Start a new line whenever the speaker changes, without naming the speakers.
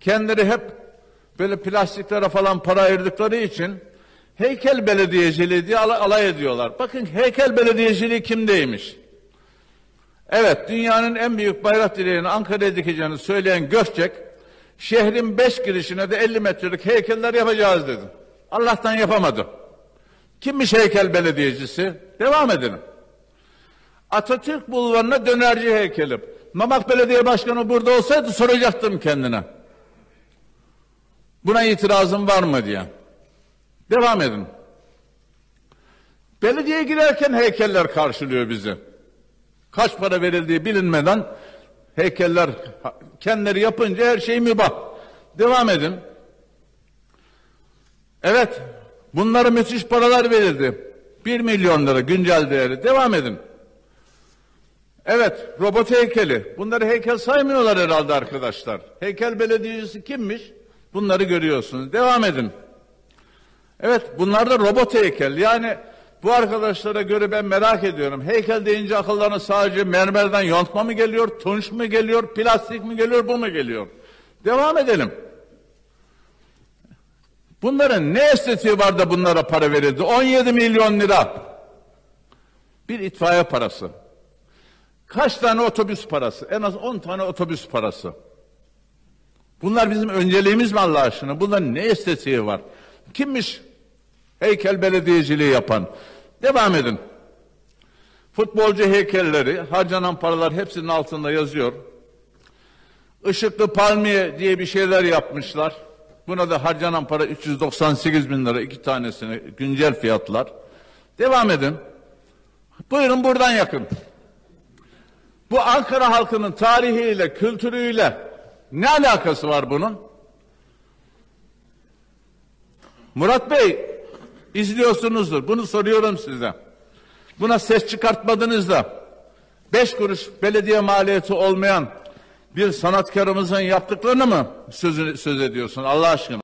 Kendileri hep böyle plastiklere falan para ayırdıkları için heykel belediyeciliği diye alay ediyorlar. Bakın heykel belediyeciliği kimdeymiş? Evet, dünyanın en büyük bayrak direğini Ankara'ya dikeceğini söyleyen Gökçek, şehrin 5 girişine de 50 metrelik heykeller yapacağız dedi. Allah'tan yapamadı. Kimmiş heykel belediyecisi? Devam edelim. Atatürk Bulvarı'na dönerci heykeli. Mamak Belediye Başkanı burada olsaydı soracaktım kendine. Buna itirazın var mı diye. Devam edin. Belediyeye girerken heykeller karşılıyor bizi. Kaç para verildiği bilinmeden heykeller kendileri yapınca her şey mübah. Devam edin. Evet, bunlara müthiş paralar verildi. 1 milyon lira güncel değeri. Devam edin. Evet, robot heykeli. Bunları heykel saymıyorlar herhalde arkadaşlar. Heykel belediyecisi kimmiş? Bunları görüyorsunuz. Devam edin. Evet, bunlar da robot heykel. Yani bu arkadaşlara göre ben merak ediyorum. Heykel deyince akıllarına sadece mermerden yontma mı geliyor, tunç mu geliyor, plastik mi geliyor, bu mu geliyor? Devam edelim. Bunların ne estetiği var da bunlara para verildi? 17 milyon lira. Bir itfaiye parası. Kaç tane otobüs parası? En az 10 tane otobüs parası. Bunlar bizim önceliğimiz mi Allah aşkına? Bunların ne estetiği var? Kimmiş heykel belediyeciliği yapan? Devam edin. Futbolcu heykelleri, harcanan paralar hepsinin altında yazıyor. Işıklı palmiye diye bir şeyler yapmışlar. Buna da harcanan para 398 bin lira, 2 tanesine güncel fiyatlar. Devam edin. Buyurun buradan yakın. Bu Ankara halkının tarihiyle, kültürüyle ne alakası var bunun? Murat Bey, izliyorsunuzdur. Bunu soruyorum size. Buna ses çıkartmadınız da 5 kuruş belediye maliyeti olmayan bir sanatkarımızın yaptıklarını mı söz ediyorsun Allah aşkına?